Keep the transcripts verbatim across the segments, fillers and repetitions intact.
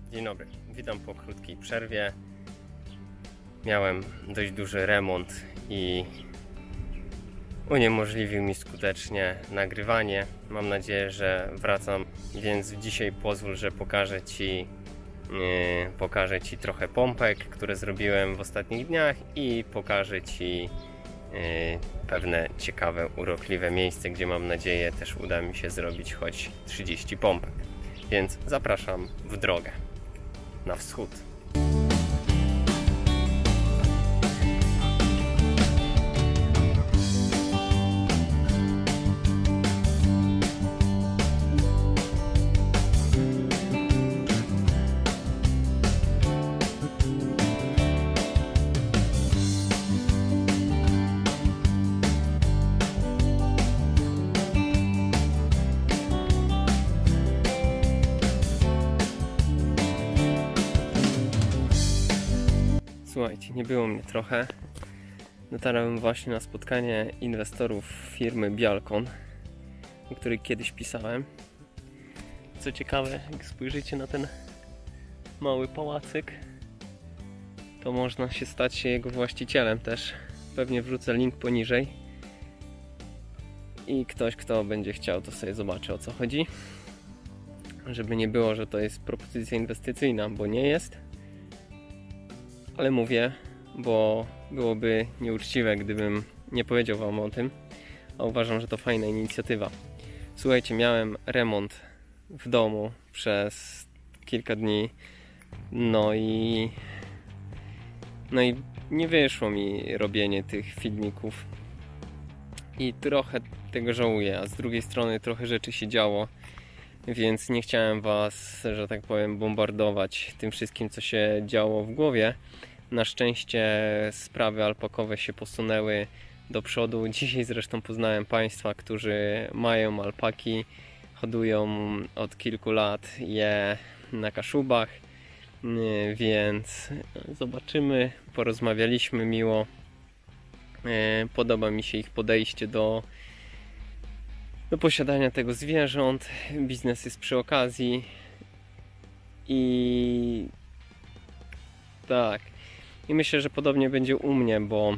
Dzień dobry, witam po krótkiej przerwie. Miałem dość duży remont i uniemożliwił mi skutecznie nagrywanie. Mam nadzieję, że wracam, więc dzisiaj pozwól, że pokażę Ci, yy, pokażę Ci trochę pompek, które zrobiłem w ostatnich dniach i pokażę Ci yy, pewne ciekawe, urokliwe miejsce, gdzie mam nadzieję też uda mi się zrobić choć trzydzieści pompek. Więc zapraszam w drogę na wschód. Słuchajcie, nie było mnie trochę. Dotarłem właśnie na spotkanie inwestorów firmy Bialkon, o której kiedyś pisałem. Co ciekawe, jak spojrzycie na ten mały pałacyk, to można się stać się jego właścicielem też. Pewnie wrzucę link poniżej. I ktoś, kto będzie chciał, to sobie zobaczy, o co chodzi. Żeby nie było, że to jest propozycja inwestycyjna, bo nie jest. Ale mówię, bo byłoby nieuczciwe, gdybym nie powiedział Wam o tym, a uważam, że to fajna inicjatywa. Słuchajcie, miałem remont w domu przez kilka dni, no i no i nie wyszło mi robienie tych filmików i trochę tego żałuję, a z drugiej strony trochę rzeczy się działo, więc nie chciałem Was, że tak powiem, bombardować tym wszystkim, co się działo w głowie. Na szczęście sprawy alpakowe się posunęły do przodu. Dzisiaj zresztą poznałem Państwa, którzy mają alpaki, hodują od kilku lat je na Kaszubach, więc zobaczymy, porozmawialiśmy miło. Podoba mi się ich podejście do, do posiadania tego zwierząt. Biznes jest przy okazji i tak. I myślę, że podobnie będzie u mnie, bo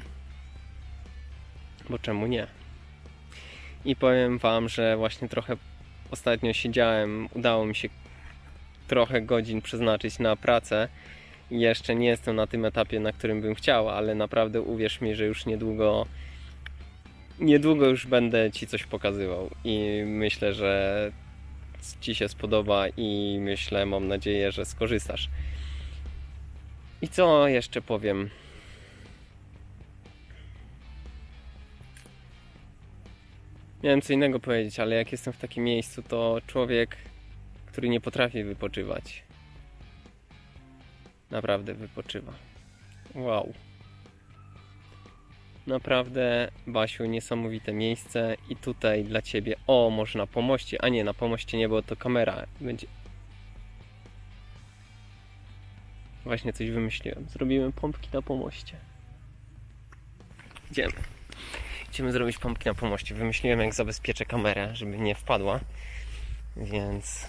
bo czemu nie? I powiem Wam, że właśnie trochę ostatnio siedziałem, udało mi się trochę godzin przeznaczyć na pracę. Jeszcze nie jestem na tym etapie, na którym bym chciał, ale naprawdę uwierz mi, że już niedługo niedługo już będę Ci coś pokazywał i myślę, że Ci się spodoba i myślę, mam nadzieję, że skorzystasz. I co jeszcze powiem? Miałem co innego powiedzieć, ale jak jestem w takim miejscu, to człowiek, który nie potrafi wypoczywać, naprawdę wypoczywa. Wow. Naprawdę, Basiu, niesamowite miejsce i tutaj dla Ciebie, o, może na pomoście, a nie, na pomoście nie, bo to kamera będzie. Właśnie coś wymyśliłem. Zrobimy pompki na pomoście. Idziemy. Idziemy zrobić pompki na pomoście. Wymyśliłem, jak zabezpieczę kamerę, żeby nie wpadła. Więc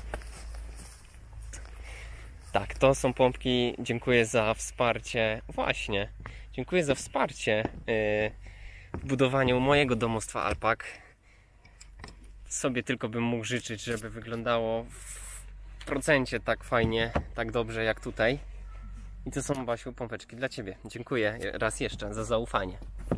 tak, to są pompki. Dziękuję za wsparcie. Właśnie. Dziękuję za wsparcie yy, w budowaniu mojego domostwa alpak. Sobie tylko bym mógł życzyć, żeby wyglądało w procencie tak fajnie, tak dobrze jak tutaj. I to są, Basiu, pompeczki dla Ciebie. Dziękuję raz jeszcze za zaufanie.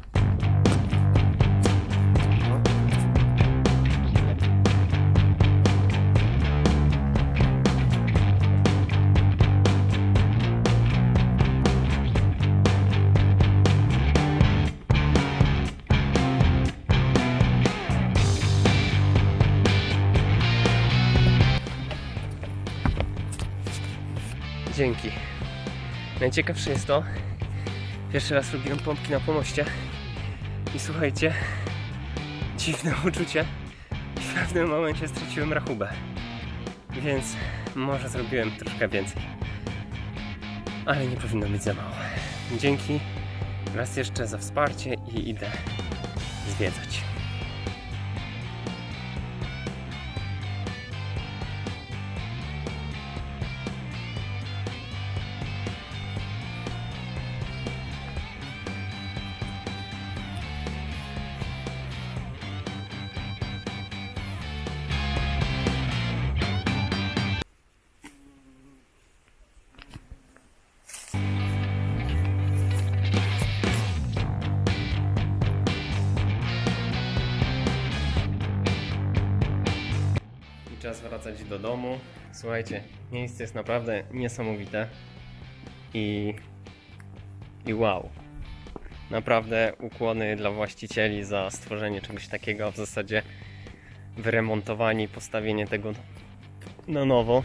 Dzięki. Najciekawsze jest to, pierwszy raz robiłem pompki na pomoście i słuchajcie, dziwne uczucie, w pewnym momencie straciłem rachubę, więc może zrobiłem troszkę więcej, ale nie powinno być za mało. Dzięki raz jeszcze za wsparcie i idę zwiedzać. teraz wracać do domu. Słuchajcie, miejsce jest naprawdę niesamowite i, i wow. Naprawdę ukłony dla właścicieli za stworzenie czegoś takiego, a w zasadzie wyremontowanie i postawienie tego na nowo.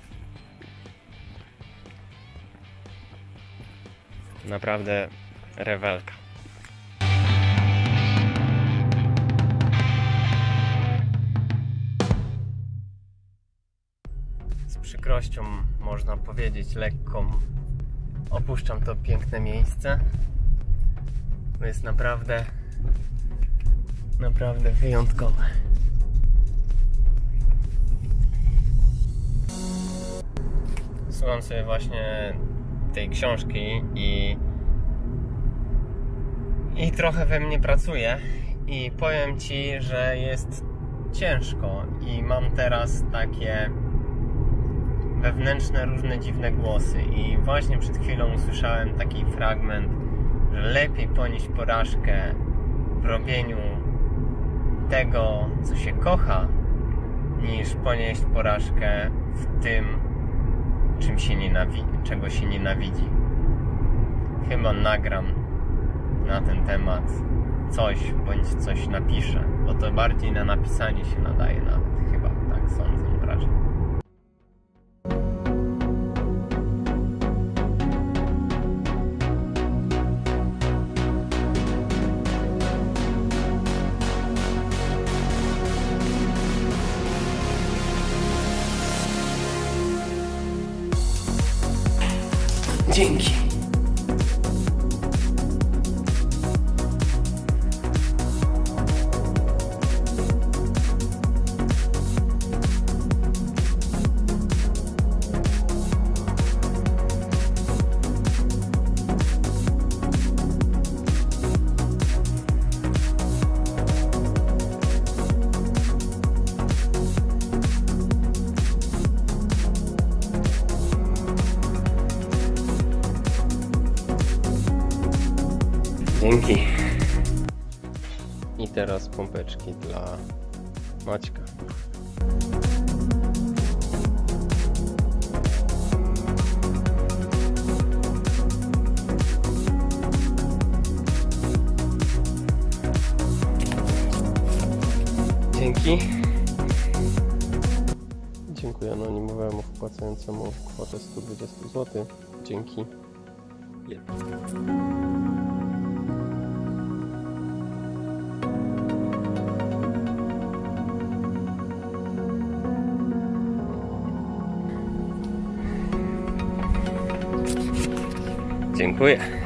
Naprawdę rewelka. Z przykrością, można powiedzieć, lekką opuszczam to piękne miejsce. To jest naprawdę, naprawdę wyjątkowe. Słucham sobie właśnie tej książki i, i trochę we mnie pracuje i powiem Ci, że jest ciężko i mam teraz takie wewnętrzne, różne dziwne głosy i właśnie przed chwilą usłyszałem taki fragment, że lepiej ponieść porażkę w robieniu tego, co się kocha, niż ponieść porażkę w tym, czym się nienawidzi, czego się nienawidzi. Chyba nagram na ten temat coś, bądź coś napiszę, bo to bardziej na napisanie się nadaje nawet, chyba tak sądzę raczej. Dzięki. Dzięki. I teraz pompeczki dla Maćka. Dzięki. Dziękuję anonimowemu wpłacającemu kwotę sto dwadzieścia złotych. Dzięki. Dziękuję.